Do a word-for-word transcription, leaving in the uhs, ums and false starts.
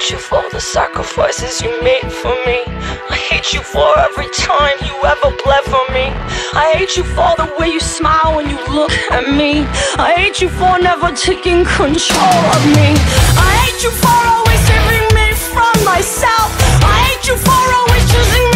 hate you for the sacrifices you made for me. I hate you for every time you ever bled for me. I hate you for the way you smile when you look at me. I hate you for never taking control of me. I hate you for always saving me from myself. I hate you for always choosing